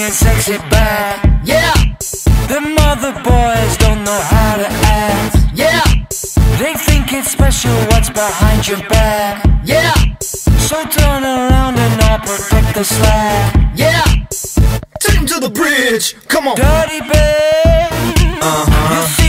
and sexy back. Yeah. The mother boys don't know how to act. Yeah. They think it's special what's behind your back. Yeah. So turn around and I'll protect the slack. Yeah. Take him to the bridge, come on. Dirty babe,